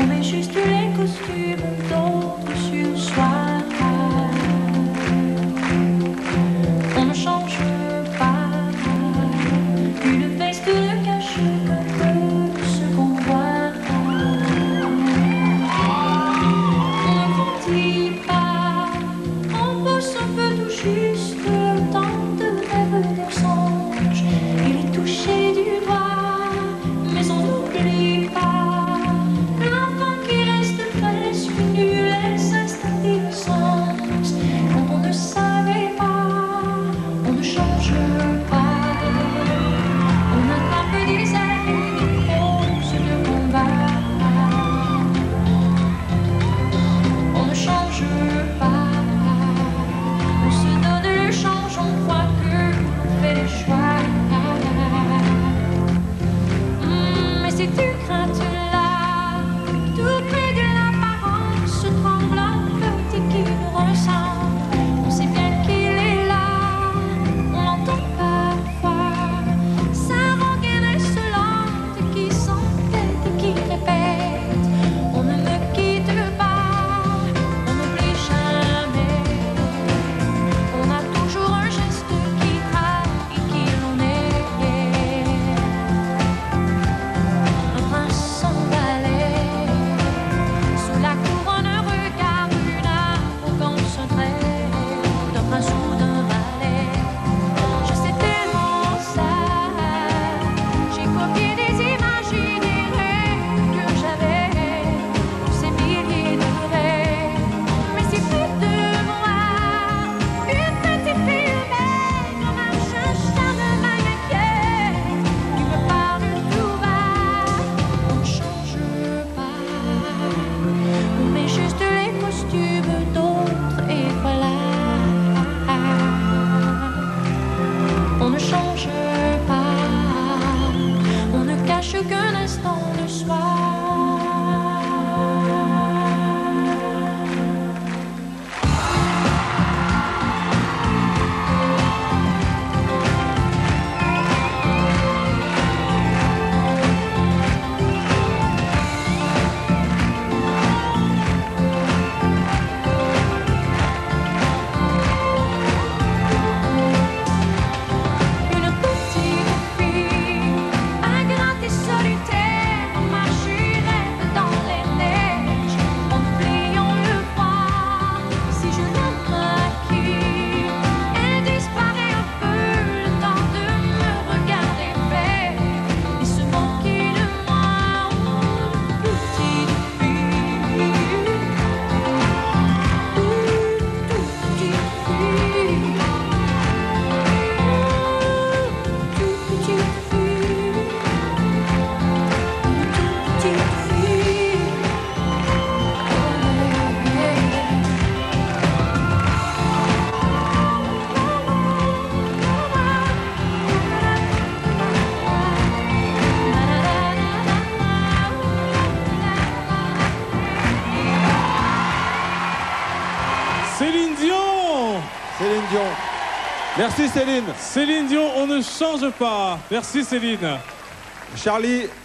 On met juste les costumes d'autres sur soi. On ne change pas. Une veste ne cache que ce qu'on voit. On ne grandit pas. On pousse un peu tout juste le temps de rêve d'un songe. Il est touché du doigt, mais on n'oublie pas l'enfant qui reste presque nul et s'installe d'innocence. Quand on ne savait pas, on ne change pas. On attrape des ailes de roses de combat. On ne change pas. On se donne le change, on croit qu'on fait des choix. Mais si tu craintes là, tout près de l'apparence tremblante, petit qui nous ressemble, on sait bien qu'il est là, on l'entend parfois, sa rengaine insolente qui s'entête et qui répète, on ne me quitte pas, on n'oublie jamais, on a toujours un geste qui trahit qui l'on est. Un prince sans balai, sous la couronne un regard, une arrogance, un trait d'un prince ou d'un valet. Je sais tellement ça, j'ai copié des images et des rêves que j'avais, tous ces milliers de rêves. Mais si près de moi, une petite fille humaine marche un charme inquiet, qui me parle tout bas, on ne change pas. On met juste les costumes d'autres et voilà. On ne change pas. On ne cache qu'un instant de soi. Une petite fille, ingrate et solitaire, marche raide dans les neiges, en oubliant le froid. Si je la maquille, elle disparaît un peu, le temps de me regarder faire et se moquer de moi. Une petite fille, toute petite fille. Céline Dion. Céline Dion. Merci Céline. Céline Dion, on ne change pas. Merci Céline. Charlie,